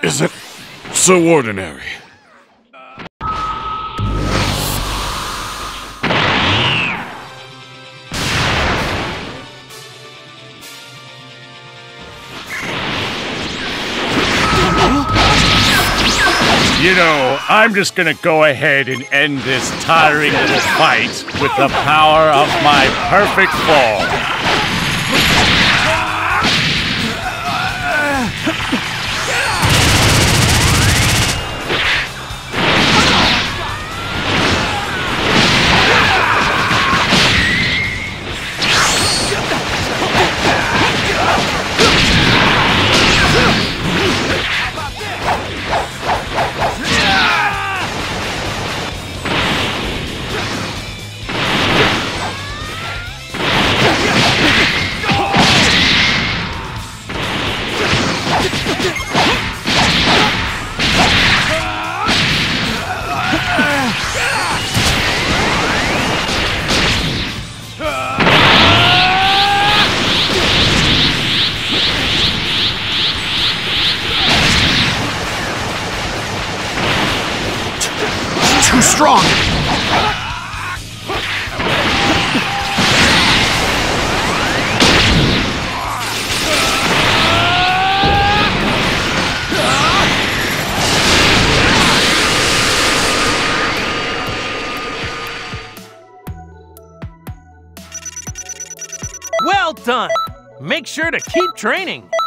isn't so ordinary. You know, I'm just gonna go ahead and end this tiring little fight with the power of my perfect fall. Too strong! Well done! Make sure to keep training!